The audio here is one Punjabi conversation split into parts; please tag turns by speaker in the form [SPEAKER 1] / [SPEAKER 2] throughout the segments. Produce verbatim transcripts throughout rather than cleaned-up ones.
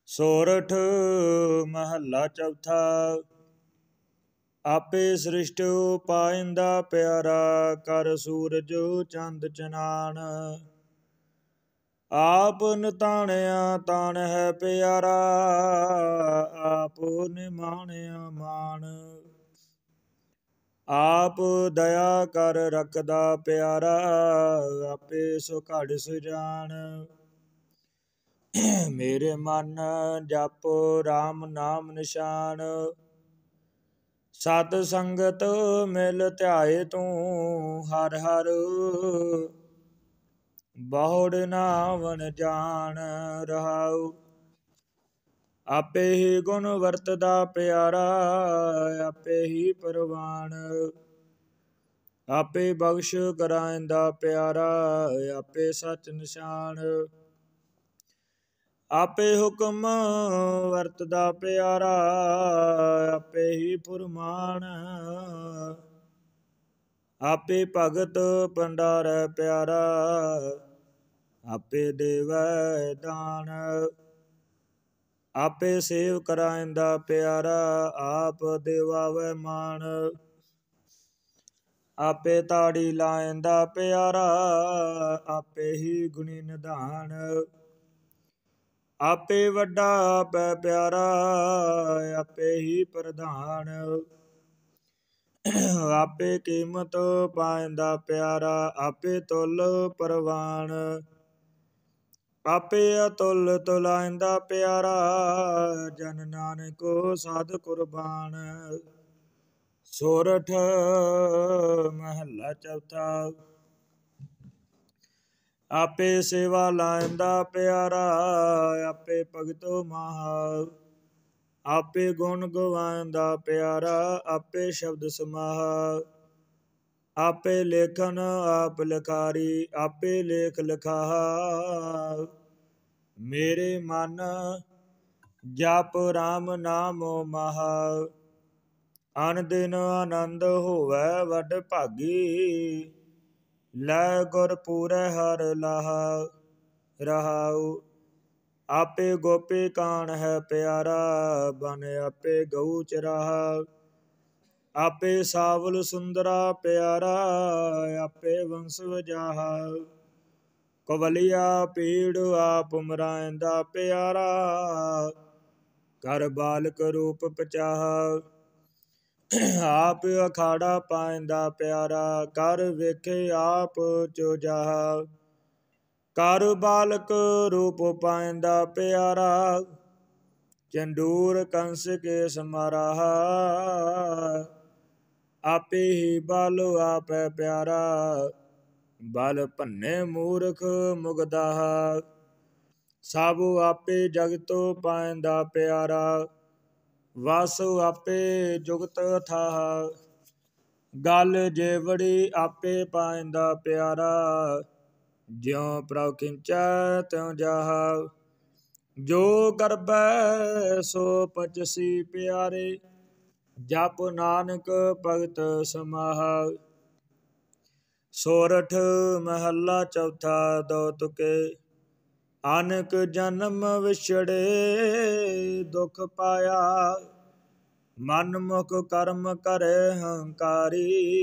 [SPEAKER 1] ਸੋਰਠ ਮਹੱਲਾ ਚੌਥਾ। ਆਪੇ ਸ੍ਰਿਸ਼ਟ ਉਪਾਇੰਦਾ ਪਿਆਰਾ, ਕਰ ਸੂਰਜ ਚੰਦ ਚਨਾਨ। ਆਪ ਨਿਤਾਣਿਆ ਤਾਣ ਹੈ ਪਿਆਰਾ, ਆਪ ਨਿਮਾਣਿਆ ਮਾਨ। ਆਪ ਦਇਆ ਕਰ ਰੱਖਦਾ ਪਿਆਰਾ, ਆਪੇ ਸੋ ਘੜ ਸੁਜਾਨ। ਮੇਰੇ ਮਨ ਜਪ ਰਾਮ ਨਾਮ ਨਿਸ਼ਾਨ, ਸਤ ਸੰਗਤ ਮਿਲ ਧਿਆਏ ਤੂੰ ਹਰ ਹਰ। ਬਹੁੜ ਨਾਵਨ ਜਾਣ ਰਹਾਉ, ਆਪੇ ਹੀ ਗੁਣ ਵਰਤਦਾ ਪਿਆਰਾ, ਆਪੇ ਹੀ ਪ੍ਰਵਾਨ। ਆਪੇ ਬਖਸ਼ ਕਰਾਇੰਦਾ ਪਿਆਰਾ, ਆਪੇ ਸਚ ਨਿਸ਼ਾਨ। ਆਪੇ ਹੁਕਮ ਵਰਤਦਾ ਪਿਆਰਾ, ਆਪੇ ਹੀ ਫੁਰਮਾਨ। ਆਪੇ ਭਗਤ ਭੰਡਾਰੈ ਪਿਆਰਾ, ਆਪੇ ਦੇਵੈ ਦਾਨ। ਆਪੇ ਸੇਵ ਕਰਾਇੰਦਾ ਪਿਆਰਾ, ਆਪ ਦਿਵਾਵੈ ਮਾਨ। ਆਪੇ ਤਾੜੀ ਲਾਇੰਦਾ ਪਿਆਰਾ, ਆਪੇ ਹੀ ਗੁਣੀ ਨਿਧਾਨ। ਆਪੇ ਵੱਡਾ ਆਪੈ ਪਿਆਰਾ, ਆਪੇ ਹੀ ਪ੍ਰਧਾਨ। ਆਪੇ ਕੀਮਤ ਪਾਇੰਦਾ ਪਿਆਰਾ, ਆਪੇ ਤੁਲ ਪਰਵਾਨ। ਆਪੇ ਅਤੁਲ ਤੁਲਾਇੰਦਾ ਪਿਆਰਾ, ਜਨ ਨਾਨਕ ਸਾਧ ਕੁਰਬਾਨ। ਸੋਰਠ ਮਹੱਲਾ ਚੌਥਾ। ਆਪੇ ਸੇਵਾ ਲਾਇੰਦਾ ਪਿਆਰਾ, ਆਪੇ ਭਗਤੋ ਮਾਹਾ। ਆਪੇ ਗੁਣ ਗਵਾਇੰਦਾ ਪਿਆਰਾ, ਆਪੇ ਸ਼ਬਦ ਸਮਾਹਾ। ਆਪੇ ਲੇਖਨ ਆਪ ਲਿਖਾਰੀ, ਆਪੇ ਲੇਖ ਲਿਖਾਹਾ। ਮੇਰੇ ਮਨ ਜਪ ਰਾਮ ਨਾਮ ਮਹਾ, ਅਨ ਦਿਨ ਆਨੰਦ ਹੋਵੈ ਵੱਡ ਭਾਗੀ। ਲੈ ਗੁਰ ਪੂਰੈ ਹਰਿ ਲਾਹਾ ਰਹਾਉ, ਆਪੇ ਗੋਪੀ ਕਾਣ ਹੈ ਪਿਆਰਾ, ਬਨ ਆਪੇ ਗਊ ਚਰਾਹਾ। ਆਪੇ ਸਾਵਲ ਸੁੰਦਰਾ ਪਿਆਰਾ, ਆਪੇ ਵੰਸ ਵਜਾਹਾ। ਕਵਲਿਆ ਪੀੜ ਆਪ ਮਰਾਇੰਦਾ ਪਿਆਰਾ, ਕਰ ਬਾਲਕ ਰੂਪ ਪਚਾਹਾ। ਆਪ ਅਖਾੜਾ ਪਾਇੰਦਾ ਪਿਆਰਾ, ਕਰ ਵੇਖੇ ਆਪ ਚੋਜਾਹਾ। ਕਰ ਬਾਲਕ ਰੂਪ ਪਾਇੰਦਾ ਪਿਆਰਾ, ਚੰਡੂਰ ਕੰਸ ਕੇ ਸਮਾਰਾਹਾ। ਆਪੇ ਹੀ ਬਲ ਆਪੈ ਪਿਆਰਾ, ਬਲ ਭੰਨੇ ਮੂਰਖ ਮੁਗਦਾਹਾ। ਸਭ ਆਪੇ ਜਗਤੋ ਪਾਇੰਦਾ ਪਿਆਰਾ, ਵਸ ਆਪੇ ਜੁਗਤ ਥਾਹਾ। ਗਲ ਜੇਵੜੀ ਆਪੇ ਪਾਇੰਦਾ ਪਿਆਰਾ, ਜਿਉ ਪ੍ਰਭ ਖਿੰਚੈ ਤਿਉ ਜਾਹਾ। ਜੋ ਕਰਬੈ ਸੋ ਪਚਸੀ ਪਿਆਰੇ, ਜਪ ਨਾਨਕ ਭਗਤ ਸਮਾਹਾ। ਸੋਰਠ ਮਹੱਲਾ ਚੌਥਾ। ਦੋ ਤੁਕੇ। ਅਨਕ ਜਨਮ ਵਿਛੜੇ ਦੁਖ ਪਾਇਆ, ਮਨ ਮੁਖ ਕਰਮ ਕਰੇ ਹੰਕਾਰੀ।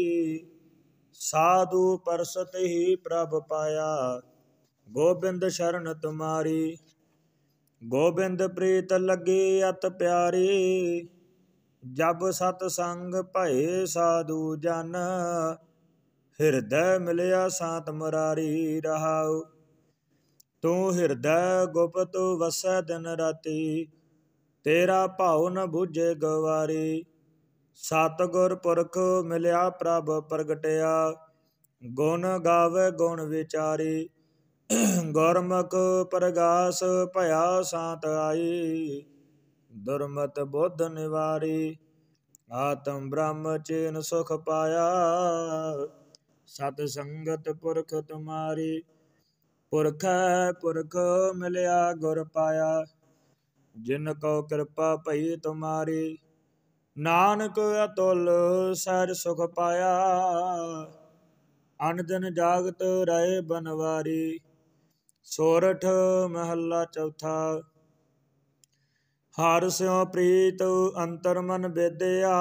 [SPEAKER 1] ਸਾਧੂ ਪਰਸਤ ਹੀ ਪ੍ਰਭ ਪਾਇਆ, ਗੋਬਿੰਦ ਸ਼ਰਨ ਤੁਮਾਰੀ। ਗੋਬਿੰਦ ਪ੍ਰੀਤ ਲੱਗੀ ਅਤ ਪਿਆਰੀ, ਜਬ ਸਤ ਸੰਗ ਭਏ ਸਾਧੂ ਜਨ। ਹਿਰਦੈ ਮਿਲਿਆ ਸਾਤ ਮੁਰਾਰੀ ਰਹਾਉ, ਤੂੰ ਹਿਰਦੈ ਗੁਪਤ ਵਸੈ ਦਿਨ ਰਾਤੀ। ਤੇਰਾ ਭਾਉ ਨ ਬੁਝੇ ਗਵਾਰੀ। ਸਤਿਗੁਰ ਪੁਰਖ ਮਿਲਿਆ ਪ੍ਰਭ ਪ੍ਰਗਟਿਆ, ਗੁਣ ਗਾਵੇ ਗੁਣ ਵਿਚਾਰੀ। ਗੁਰਮੁਖ ਪ੍ਰਗਾਸ ਭਇਆ ਸਾਤ ਆਈ, ਦੁਰਮਤ ਬੁੱਧ ਨਿਵਾਰੀ। ਆਤਮ ਬ੍ਰਹਮ ਚੈਨ ਸੁਖ ਪਾਇਆ, ਸਤ ਸੰਗਤ ਪੁਰਖ ਤੁਮਾਰੀ। ਪੁਰਖੈ ਪੁਰਖ ਮਿਲਿਆ ਗੁਰ ਪਾਇਆ, ਜਿਨ ਕੋ ਕਿਰਪਾ ਭਈ ਤੁਮਾਰੀ। ਨਾਨਕ ਅਤੁਲ ਸਹਿਜ ਸੁਖ ਪਾਇਆ, ਅਨ ਦਿਨ ਜਾਗਤ ਰਹੇ ਬਨਵਾਰੀ। ਸੋਰਠ ਮਹੱਲਾ ਚੌਥਾ। ਹਰਿ ਸਿਉ ਪ੍ਰੀਤ ਅੰਤਰ ਮਨ ਬੇਦਿਆ,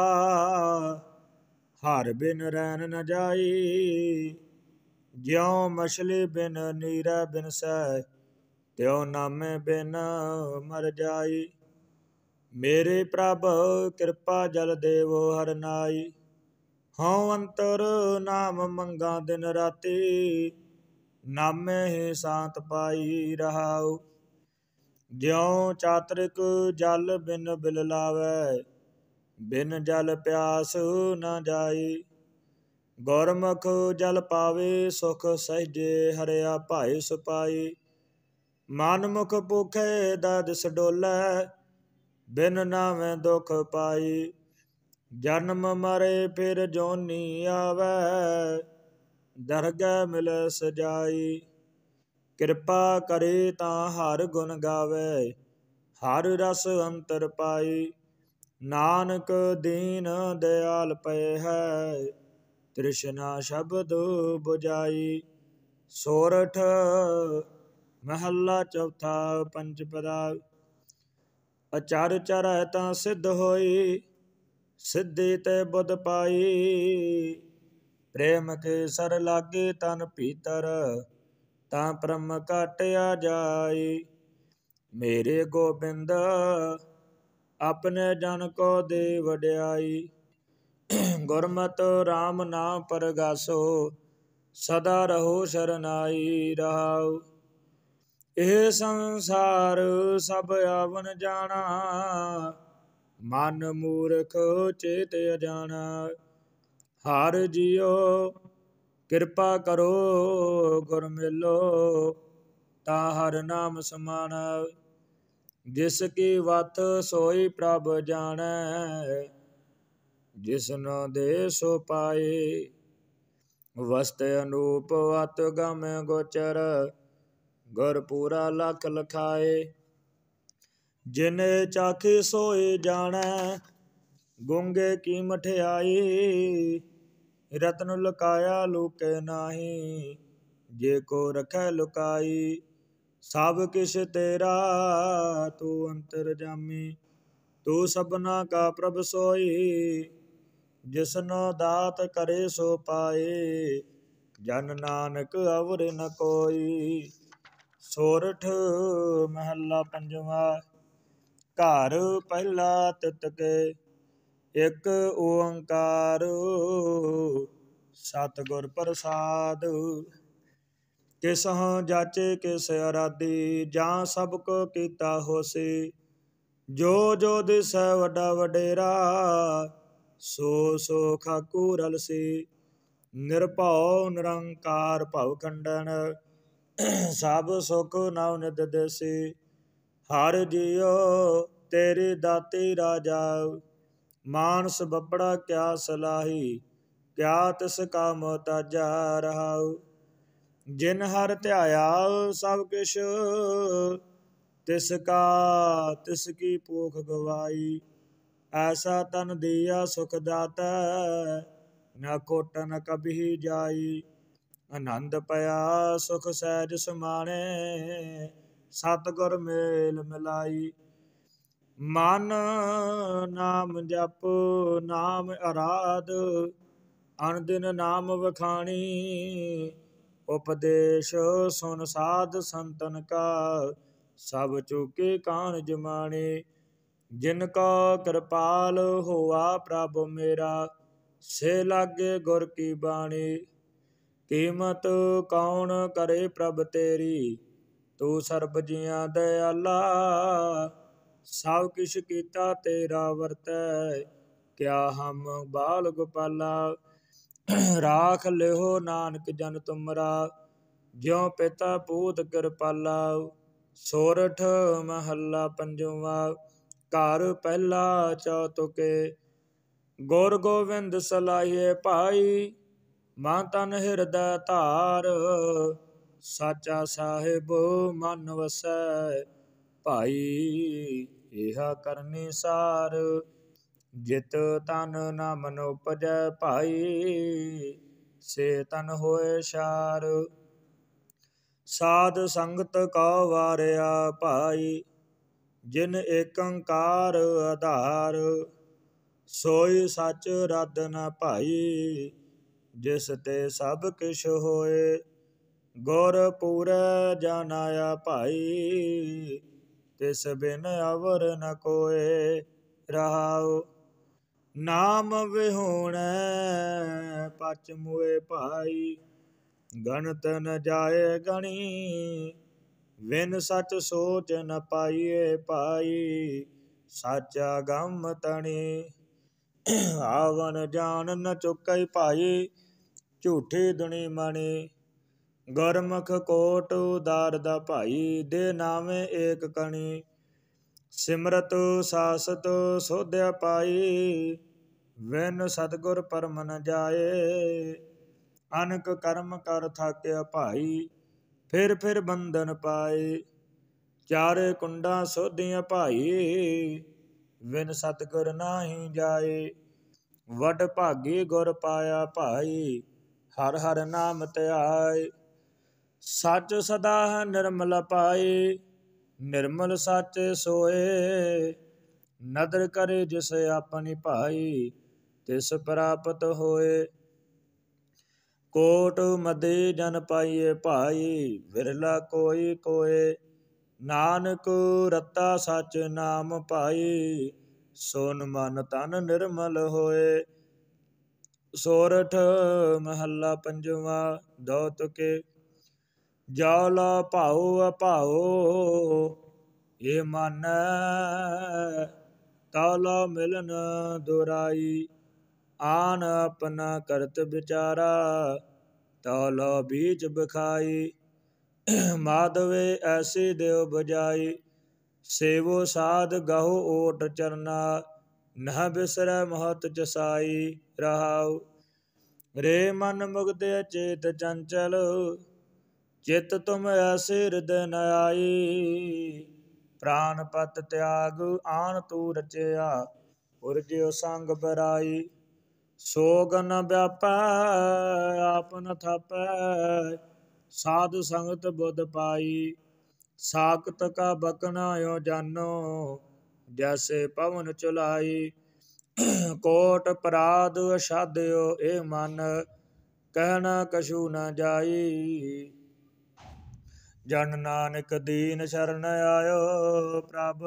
[SPEAKER 1] ਹਰਿ ਬਿਨ ਰੈਨ ਨ ਜਾਈ। ਜਿਉ ਮਛਲੀ ਬਿਨ ਨੀਰੈ ਬਿਨਸੈ, ਤਿਉ ਨਾਮੇ ਬਿਨ ਮਰ ਜਾਈ। ਮੇਰੇ ਪ੍ਰਭ ਕਿਰਪਾ ਜਲ ਦੇਵੋ ਹਰਿ ਨਾਈ, ਹਉ ਅੰਤਰ ਨਾਮ ਮੰਗਾ ਦਿਨ ਰਾਤੀ। ਨਾਮੇ ਹੀ ਸ਼ਾਂਤ ਪਾਈ ਰਹਾਉ, ਜਿਉ ਚਾਤ੍ਰਿਕ ਜਲ ਬਿਨ ਬਿਲ ਲਾਵੈ, ਬਿਨ ਜਲ ਪਿਆਸ ਨ ਜਾਈ। ਗੁਰਮੁਖ ਜਲ ਪਾਵੇ ਸੁਖ ਸਹਿਜੇ, ਹਰਿਆ ਭਾਏ ਸੁਪਾਈ। ਮਨ ਮੁਖ ਭੁਖੇ ਦਦਿਸ ਡੋਲੈ, ਬਿਨ ਨਾਵੇਂ ਦੁਖ ਪਾਈ। ਜਨਮ ਮਰੇ ਫਿਰ ਜੋਨੀ ਆਵੈ, ਦਰਗਹਿ ਮਿਲੈ ਸਜਾਈ। ਕਿਰਪਾ ਕਰੇ ਤਾਂ ਹਰਿ ਗੁਣ ਗਾਵੈ, ਹਰਿ ਰਸ ਅੰਤਰ ਪਾਈ। ਨਾਨਕ ਦੀਨ ਦਿਆਲ ਪਏ ਹੈ, ਤ੍ਰਿਸ਼ਨਾ ਸ਼ਬਦ ਬੁਝਾਈ। ਸੋਰਠ ਮਹੱਲਾ ਚੌਥਾ ਪੰਚ ਪਦਾ। ਅਚਰ ਚਰਹਿ ਤਾਂ ਸਿੱਧ ਹੋਈ, ਸਿੱਧੀ ਤੇ ਬੁੱਧ ਪਾਈ। ਪ੍ਰੇਮ ਕੇ ਸਰ ਲਾਗੇ ਤਨ ਭੀਤਰ, ਤਾਂ ਬ੍ਰਹਮ ਘਾਟਿਆ ਜਾਈ। ਮੇਰੇ ਗੋਬਿੰਦ ਆਪਣੇ ਜਨ ਕੋ ਦੇ ਵਡਿਆਈ। ਗੁਰਮਤਿ ਰਾਮ ਨਾਮ ਪਰਗਾਸੋ, ਸਦਾ ਰਹੋ ਸ਼ਰਨਾਈ ਰਹਾਉ। ਇਹ ਸੰਸਾਰ ਸਭ ਆਵਨ ਜਾਣਾ, ਮਨ ਮੂਰਖ ਚੇਤ ਅਜਾਣਾ। ਹਰਿ ਜੀਉ ਕਿਰਪਾ ਕਰੋ ਗੁਰ ਮਿਲੋ, ਤਾਂ ਹਰਿ ਨਾਮ ਸਮਾਣਾ। ਜਿਸ ਕੀ ਵਤ ਸੋਈ ਪ੍ਰਭ ਜਾਣੈ, ਜਿਸਨੋ ਦੇ ਸੋ ਪਾਏ। ਵਸਤ ਅਨੂਪ ਅਤ ਗਮ ਗੋਚਰ, ਗੁਰ ਪੂਰਾ ਲਖ ਲਖਾਏ। ਜਿਨੇ ਚਾਖੀ ਸੋਈ ਜਾਣੈ, ਗੂੰਗੇ ਕੀ ਮਠਿਆਈ। ਰਤਨ ਲੁਕਾਇਆ ਲੁਕੇ ਨਾਹੀ, ਜੇ ਕੋ ਰਖੈ ਲੁਕਾਈ। ਸਭ ਕਿਛ ਤੇਰਾ ਤੂੰ ਅੰਤਰਜਾਮੀ, ਤੂੰ ਸਭਨਾ ਕਾ ਪ੍ਰਭ ਸੋਈ। ਜਿਸਨੋ ਦਾਤ ਕਰੇ ਸੋ ਪਾਏ, ਜਨ ਨਾਨਕ ਅਵਰ ਨ ਕੋਈ। ਸੋਰਠ ਮਹੱਲਾ ਪੰਜਵਾ। ਘਰ ਪਹਿਲਾ ਤਿਤ ਕੇ, ਇਕ ਓੰਕਾਰ ਸਤਿਗੁਰ ਪ੍ਰਸਾਦਿ। ਕਿਸਹੁ ਜਾਚੇ ਕਿਸ ਅਰਾਧੀ, ਜਾਂ ਸਭ ਕੋ ਕੀਤਾ ਹੋਸੀ। ਜੋ ਜੋ ਦਿਸੈ ਵੱਡਾ ਵਡੇਰਾ, ਸੋ ਸੋ ਖਾਕੂ ਰਲਸੀ। ਨਿਰਭਉ ਨਿਰੰਕਾਰ ਭਉ ਖੰਡਨ, ਸਭ ਸੁਖ ਨਵ ਨਿਧ ਦੇਸੀ। ਹਰਿ ਜੀਉ ਤੇਰੀ ਦਾਤੀ ਰਾਜਾਉ, ਮਾਨਸ ਬੱਬੜਾ ਕਿਆ ਸਲਾਹੀ। ਕਿਆ ਤਿਸ ਕਾ ਮੁਹਤਾਜਾ ਰਹਾਉ। ਜਿਨ ਹਰਿ ਧਿਆਇਆ ਸਭ ਕਿਛ, ਤਿਸ ਕਾ ਤਿਸ ਕੀ ਭੂਖ ਗਵਾਈ। ਐਸਾ ਤਨ ਦੀਆ ਸੁਖ ਦਾਤੈ, ਨ ਖੋਟ ਨ ਕਬਹੀ ਜਾਈ। ਆਨੰਦ ਭਇਆ ਸੁਖ ਸਹਿਜ ਸਮਾਣੇ, ਸਤਿਗੁਰ ਮੇਲ ਮਿਲਾਈ। ਮਨ ਨਾਮ ਜਪ ਨਾਮ ਅਰਾਧ, ਅਨ ਦਿਨ ਨਾਮ ਵਖਾਣੀ। ਉਪਦੇਸ਼ ਸੁਨ ਸਾਧ ਸੰਤਨ ਕਾ, ਸਭ ਚੁਕੇ ਕਾਨਿ ਜਮਾਣੇ। ਜਿਨ ਕੋ ਕਿਰਪਾਲ ਹੋਆ ਪ੍ਰਭ ਮੇਰਾ, ਸੇ ਲਾਗੇ ਗੁਰ ਕੀ ਬਾਣੀ। ਕੀਮਤ ਕੌਣ ਕਰੇ ਪ੍ਰਭ ਤੇਰੀ, ਤੂੰ ਸਰਬ ਜੀਆਂ ਦਇਆਲਾ। ਸਭ ਕਿਛ ਕੀਤਾ ਤੇਰਾ ਵਰਤੈ, ਕਿਆ ਹਮ ਬਾਲ ਗੋਪਾਲਾ। ਰਾਖ ਲਿਓ ਨਾਨਕ ਜਨ ਤੁਮਰਾ, ਜਿਉ ਪਿਤਾ ਪੂਤ ਕਿਰਪਾਲਾ। ਸੋਰਠ ਮਹੱਲਾ ਪੰਜਵਾ। ਘਰ ਪਹਿਲਾ ਚੌਤੁਕੇ, ਗੁਰ ਗੋਬਿੰਦ ਸਲਾਹੀਏ ਭਾਈ। ਮਨ ਤਨ ਹਿਰਦੈ ਧਾਰ, ਸਾਚਾ ਸਾਹਿਬ ਮਨ ਵਸੈ ਭਾਈ। ਇਹਾ ਕਰਨੀ ਸਾਰ, ਜਿਤ ਤਨ ਨ ਮਨ ਉਪਜੈ ਭਾਈ। ਸੇ ਤਨ ਹੋਏ ਸਾਰ, ਸਾਧ ਸੰਗਤ ਕੋ ਵਾਰਿਆ ਭਾਈ। ਜਿਨ ਏਕੰਕਾਰ ਆਧਾਰ, ਸੋਈ ਸੱਚ ਰਦ ਨ ਭਾਈ, ਜਿਸ ਤੇ ਸਭ ਕਿਛ ਹੋਏ। ਗੁਰ ਪੂਰੈ ਜਾਣਾਇਆ ਭਾਈ, ਤਿਸ ਬਿਨ ਅਵਰ ਨ ਕੋਏ। ਰਹਾਉ ਨਾਮ ਵਿਹੂਣੈ ਪਚ ਮੁਏ ਭਾਈ, ਗਣਤ ਨ ਜਾਏ ਗਣੀ, ਵਿਨ ਸਚ ਸੋਚ ਨ ਪਾਈਏ ਭਾਈ, ਸਾਚਾ ਗਮ ਤਣੀ। ਆਵਨ ਜਾਨ ਨ ਚੁਕਈ ਭਾਈ, ਝੂਠੀ ਦੁਨੀ ਮਣੀ, ਗੁਰਮੁਖ ਕੋਟ ਉਦਾਰਦਾ ਭਾਈ, ਦੇ ਨਾਵੇਂ ਏਕ ਕਣੀ। ਸਿਮਰਤ ਸਾਸਤ ਸੋਧਿਆ ਪਾਈ, ਵਿਨ ਸਤਿਗੁਰ ਪਰਮ ਨ ਜਾਏ। ਅਨਕ ਕਰਮ ਕਰ ਥਾਕਿਆ ਭਾਈ, ਫਿਰ ਫਿਰ ਬੰਧਨ ਪਾਏ। ਚਾਰੇ ਕੁੰਡਾਂ ਸੋਧੀਆਂ ਭਾਈ, ਵਿਨ ਸਤਿਗੁਰ ਨਾਹੀ ਜਾਏ। ਵਡ ਭਾਗੀ ਗੁਰ ਪਾਇਆ ਭਾਈ, ਹਰਿ ਹਰਿ ਨਾਮ ਧਿਆਏ। ਸੱਚ ਸਦਾ ਨਿਰਮਲ ਪਾਈ, ਨਿਰਮਲ ਸੱਚ ਸੋਏ। ਨਦਰ ਕਰੇ ਜਿਸ ਆਪਣੀ ਭਾਈ, ਤਿਸ ਪ੍ਰਾਪਤ ਹੋਏ। ਕੋਟ ਮਦੇ ਜਨ ਪਾਈਏ ਭਾਈ, ਵਿਰਲਾ ਕੋਈ ਕੋਏ। ਨਾਨਕ ਰਤਾ ਸਚ ਨਾਮ ਭਾਈ, ਸੋਨ ਮਨ ਤਨ ਨਿਰਮਲ ਹੋਏ। ਸੋਰਠ ਮਹੱਲਾ ਪੰਜਵਾ। ਦੋਹਤ ਕੇ ਜਾ ਲਾ ਭਾਉ ਅਭਾਉ, ਏ ਮਾਨੈ ਤਾ ਲਾ ਮਿਲਨ ਦੁਰਾਈ। ਆਨ ਆਪਨਾ ਕਰਤ ਵਿਚਾਰਾ, ਤਾ ਲਾ ਬੀਚ ਬਖਾਈ। ਮਾਧਵੇ ਐਸੀ ਦਿਓ ਬਜਾਈ, ਸੇਵੋ ਸਾਧ ਗਹੁ ਓਟ ਚਰਨਾ, ਨਹ ਬਿਸਰੈ ਮਹਤ ਜਸਾਈ। ਰਹਾਉ ਰੇ ਮਨ ਮੁਗਧ ਅਚੇਤ ਚੰਚਲ, ਚਿਤ ਤੁਮ ਐਸੇ ਹਿਰਦੈ ਨ ਆਈ। ਪ੍ਰਾਨ ਪਤ ਤਿਆਗ ਆਨ ਤੂ ਰਚਿਆ, ਉਰਜਿਓ ਸੰਗ ਬਰਾਈ। ਸੋਗ ਨ ਵਿਆਪੈ ਆਪ ਨ ਥਾਪੈ, ਸਾਧ ਸੰਗਤ ਬੁੱਧ ਪਾਈ। ਸਾਖਤ ਕਾ ਬਕਨਾ ਯੋ ਜਾਨੋ, ਜੈਸੇ ਪਵਨ ਚੁਲਾਈ। ਕੋਟ ਪਰਾਧ ਅਸਾਧਿਓ ਏ ਮਨ, ਕਹਿਣਾ ਕਛੂ ਨ ਜਾਈ। ਜਨ ਨਾਨਕ ਦੀਨ ਸ਼ਰਨ ਆਇਓ, ਪ੍ਰਭ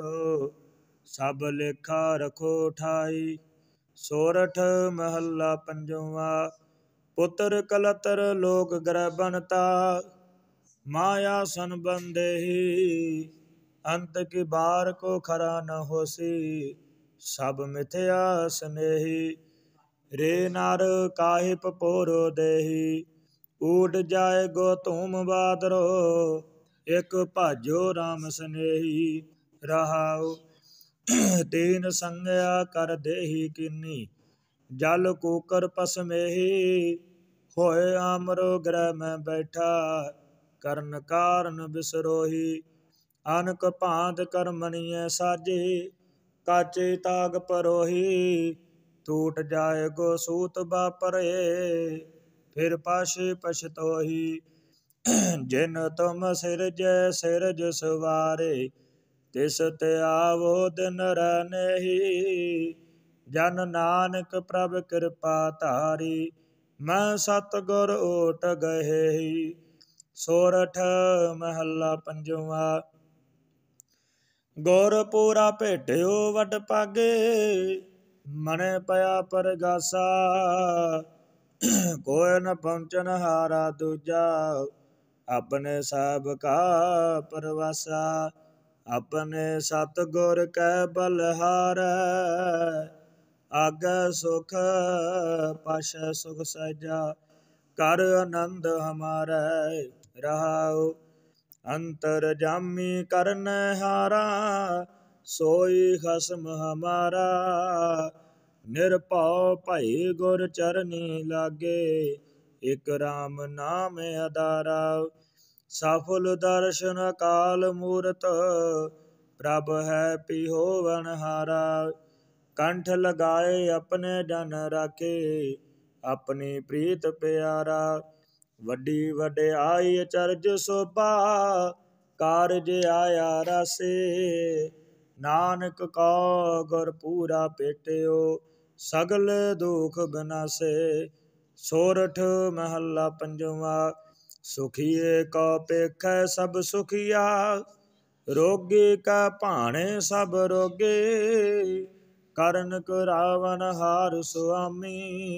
[SPEAKER 1] ਸਭ ਲੇਖਾ ਰਖੋ ਠਾਈ। ਸੋਰਠ ਮਹੱਲਾ ਪੰਜਵਾ। ਪੁੱਤਰ ਕਲਤਰ ਲੋਕ ਗ੍ਰਹਿ ਬਨਤਾ, ਮਾਇਆ ਸਨ ਬੰਦੇਹੀ। ਅੰਤ ਕੀ ਬਾਰ ਕੋ ਖਰਾ ਨ ਹੋਸੀ, ਸਭ ਮਿਥਿਆ ਸਨੇਹੀ। ਰੇ ਨਰ ਕਾਹਿ ਪਪੋਰੋ ਦੇਹੀ, ਊਡ ਜਾਏ ਗੋ ਧੂਮ ਬਾਦਰੋ। ਇਕ ਭਾਜੋ ਰਾਮ ਸਨੇਹੀ। ਰਹਾਉ ਤੀਨ ਸੰਗਿਆ ਕਰ ਦੇਹੀ ਕੀਨੀ, ਜਲ ਕੂਕਰ ਪਸਮੇਹੀ। ਹੋਏ ਆਮਰੋ ਗ੍ਰਹਿ ਮੈਂ ਬੈਠਾ, ਕਰਨ ਕਾਰਨ ਬਿਸਰੋਹੀ। ਅਨਕ ਭਾਂਤ ਕਰਮਣੀਏ ਸਾਜੀ, ਕਾਚੇ ਤਾਗ ਪਰੋਹੀ। ਟੂਟ ਜਾਏ ਗੋ ਸੂਤ ਬਾਪਰੇ, ਫਿਰ ਪਾਛੇ ਪਛਤੋਹੀ। ਜਿਨ ਤੁਮ ਸਿਰਜੈ ਸਿਰਜ ਸਵਾਰੇ, ਤਿਸ ਤੇ ਆਵੋ ਦਿਨ ਰੈਨੇਹੀ। ਜਨ ਨਾਨਕ ਪ੍ਰਭ ਕਿਰਪਾ ਧਾਰੀ, ਮੈਂ ਸਤਿਗੁਰ ਓਟ ਗਏਹੀ। ਸੋਰਠ ਮਹੱਲਾ ਪੰਜਵਾ। ਗੁਰ ਪੂਰਾ ਭੇਟਿਓ ਵਡ ਭਾਗੇ, ਮਨਿ ਪਿਆ ਪਰਗਾਸਾ। ਕੋਇ ਨ ਪਹੁੰਚਨ ਹਾਰਾ ਦੂਜਾ, ਆਪਣੇ ਸਭ ਕਾ ਪਰਵਾਸਾ। ਆਪਣੇ ਸਤਿਗੁਰ ਕੈ ਬਲਿਹਾਰੈ, ਆਗੈ ਸੁਖ ਪਾਛੈ ਸੁਖ ਸਹਿਜਾ। ਕਰ ਆਨੰਦ ਹਮਾਰੈ। ਰਹਾਉ ਅੰਤਰ ਜਾਮੀ ਕਰਨਹਾਰਾ, ਸੋਈ ਖਸਮ ਹਮਾਰਾ। ਨਿਰਭਉ ਭਈ ਗੁਰ ਚਰਨੀ ਲਾਗੇ, ਇਕ ਰਾਮ ਨਾਮ ਆਧਾਰਾ। ਸਫਲ ਦਰਸ਼ਨ ਅਕਾਲ ਮੂਰਤ, ਪ੍ਰਭ ਹੈ ਪਿਹੋਵਨ ਹਾਰਾ। ਕੰਠ ਲਗਾਏ ਆਪਣੇ ਜਨ ਰਾਖੇ, ਆਪਣੀ ਪ੍ਰੀਤ ਪਿਆਰਾ। ਵੱਡੀ ਵਡਿਆਈ ਅਚਰਜ ਸੋਭਾ, ਕਾਰਜ ਆਇਆ ਰਾਸੇ। ਨਾਨਕ ਕੋ ਗੁਰ ਪੂਰਾ ਭੇਟਿਓ ਸਗਲ ਦੁਖ ਬਿਨਾਸੇ। ਸੋਰਠ ਮਹੱਲਾ ਪੰਜਵਾ। ਸੁਖੀਏ ਕੋ ਪੇਖੈ ਸਭ ਸੁਖੀਆ ਰੋਗੀ ਕਾ ਭਾਣੇ ਸਭ ਰੋਗੇ। ਕਰਨ ਕਰਾਵਨ ਹਾਰ ਸੁਆਮੀ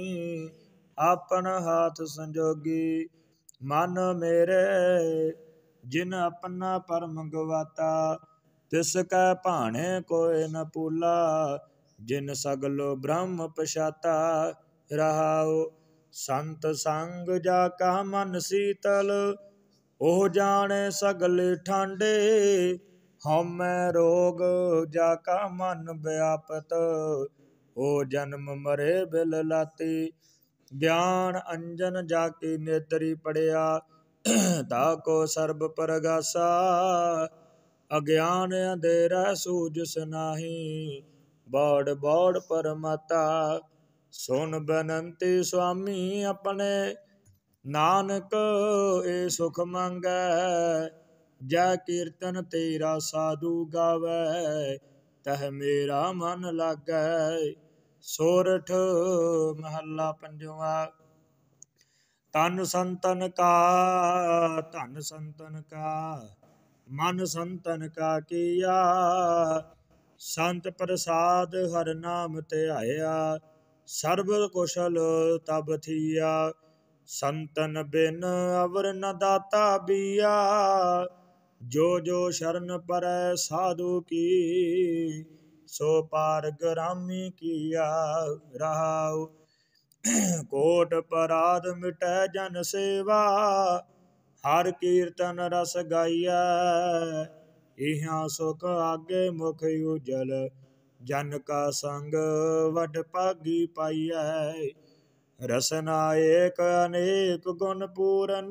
[SPEAKER 1] ਆਪਨ ਹਾਥ ਸੰਜੋਗੀ। ਮਨ ਮੇਰੇ ਜਿਨ ਆਪਣਾ ਪਰਮ ਗਵਾਤਾ ਤਿਸ ਕੈ ਭਾਣੇ ਕੋਇ ਨ ਪੂਲਾ। ਜਿਨ ਸਗਲੋ ਬ੍ਰਹਮ ਪਛਾਤਾ ਰਹਾਉ। ਸੰਤ ਸੰਗ ਜਾ ਕਾ ਮਨ ਸੀਤਲ ਉਹ ਜਾਣੇ ਸਗਲ ਠਾਂਡੇ। ਹਉਮੈ ਰੋਗ ਜਾ ਕਾ ਮਨ ਵਿਆਪਤ ਉਹ ਜਨਮ ਮਰੇ ਬਿਲ ਲਾਤੀ। ਗਿਆਨ ਅੰਜਨ ਜਾ ਕੀ ਨੇਤਰੀ ਪੜਿਆ ਤਾ ਕੋ ਸਰਬ ਪਰਗਾਸਾ। ਅਗਿਆਨ ਅੰਧੇਰਾ ਸੂਝਸ ਨਾਹੀ ਬੌੜ ਬੌੜ ਪਰਮਾਤਾ। ਸੁਨ ਬੇਨੰਤੀ ਸੁਆਮੀ ਆਪਣੇ ਨਾਨਕ ਏ ਸੁਖ ਮੰਗੈ। ਜੈ ਕੀਰਤਨ ਤੇਰਾ ਸਾਧੂ ਗਾਵੈ ਤਹ ਮੇਰਾ ਮਨ ਲਾਗੈ। ਸੋਰਠ ਮਹੱਲਾ ਪੰਜਵਾ। ਤਨ ਸੰਤਨ ਕਾ ਧਨ ਸੰਤਨ ਕਾ ਮਨ ਸੰਤਨ ਕਾ ਕੀਆ। ਸੰਤ ਪ੍ਰਸਾਦ ਹਰਿ ਨਾਮ ਧਿਆਇਆ ਸਰਬ ਕੁਸ਼ਲ ਤਬ ਥੀਆ। ਸੰਤਨ ਬਿਨ ਅਵਰ ਨ ਦਾਤਾ ਬੀਆ ਜੋ ਜੋ ਸ਼ਰਨ ਪਰੈ ਸਾਧੂ ਕੀ। ਸੋ ਪਾਰ ਗ੍ਰਾਮੀ ਕੀਆ ਰਹਾਉ। ਕੋਟ ਪਰਾਧ ਮਿਟੈ ਜਨ ਸੇਵਾ ਹਰ ਕੀਰਤਨ ਰਸ ਗਾਈਐ। ਇਹਾਂ ਸੁਖ ਆਗੇ ਮੁਖ ਉਜਲ ਜਨ ਕਾ ਸੰਗ ਵਡ ਭਾਗੀ ਪਾਈਐ। ਰਸਨਾ ਏਕ ਅਨੇਕ ਗੁਣ ਪੂਰਨ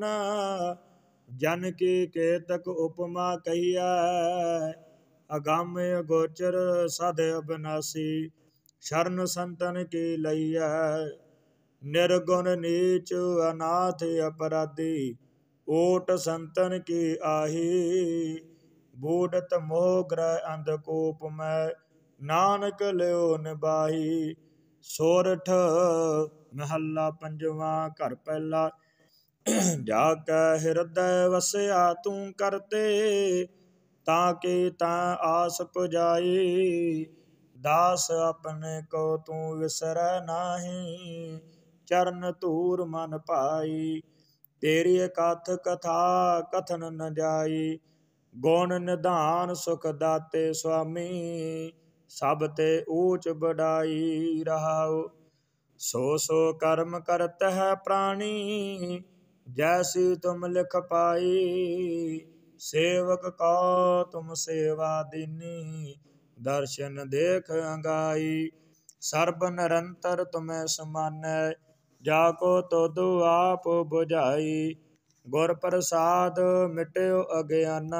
[SPEAKER 1] ਜਨ ਕੀ ਕੇਤਕ ਉਪਮਾ ਕਹੀਐ। ਅਗੰਮ ਅਗੋਚਰ ਸਦ ਅਬਿਨਾਸੀ ਸ਼ਰਨ ਸੰਤਨ ਕੀ ਲਈਐ। ਨਿਰਗੁਣ ਨੀਚ ਅਨਾਥ ਅਪਰਾਧੀ ਓਟ ਸੰਤਨ ਕੀ ਆਹੀ। ਬੂੜਤ ਮੋਹ ਗ੍ਰਹਿ ਅੰਧਕੂਪ ਮੈਂ ਨਾਨਕ ਲਿਓ ਨਿਬਾਹੀ। ਸੋਰਠ ਮਹੱਲਾ ਪੰਜਵਾ। ਘਰ ਪਹਿਲਾ। ਜਾ ਕੈ ਹਿਰਦੈ ਵਸਿਆ ਤੂੰ ਕਰਤੇ ਤਾਂ ਕੀ ਤਾਂ ਆਸ ਪੁਜਾਈ। ਦਾਸ ਆਪਣੇ ਕੋ ਤੂੰ ਵਿਸਰੈ ਨਾਹੀ ਚਰਨ ਧੂਰ ਮਨ ਭਾਈ। ਤੇਰੀ ਕਥ ਕਥਾ ਕਥਨ ਨ ਜਾਈ ਗੁਣ ਨਿਧਾਨ ਸੁਖ ਦਾਤੇ ਸੁਆਮੀ। ਸਭ ਤੇ ਊਚ ਬਡਾਈ ਰਹਾਉ। ਸੋ ਸੋ ਕਰਮ ਕਰਤ ਹੈ ਪ੍ਰਾਣੀ ਜੈਸੀ ਤੁਮ ਲਿਖ ਪਾਈ। ਸੇਵਕ ਕੋ ਤੁਮ ਸੇਵਾ ਦੀਨੀ ਦਰਸ਼ਨ ਦੇਖ ਅੰਗਾਈ। ਸਰਬ ਨਿਰੰਤਰ ਤੁਮੈ ਸਮਾਨੈ ਜਾ ਕੋ ਤੁਧ ਆਪ ਬੁਝਾਈ। ਗੁਰ ਪ੍ਰਸਾਦ ਮਿਟਿਓ ਅਗਿਆਨਾ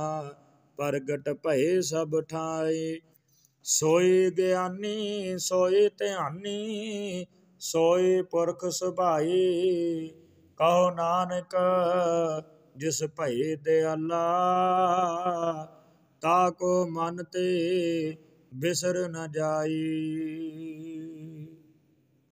[SPEAKER 1] ਪ੍ਰਗਟ ਭਏ ਸਭ ਠਾਈ। ਸੋਈ ਗਿਆਨੀ ਸੋਈ ਧਿਆਨੀ ਸੋਈ ਪੁਰਖ ਸੁਭਾਈ। ਕਹੋ ਨਾਨਕ ਜਿਸ ਭਏ ਦਿਆਲਾ ਤਾ ਕੋ ਮਨ ਤੇ ਬਿਸਰ ਨ ਜਾਈ।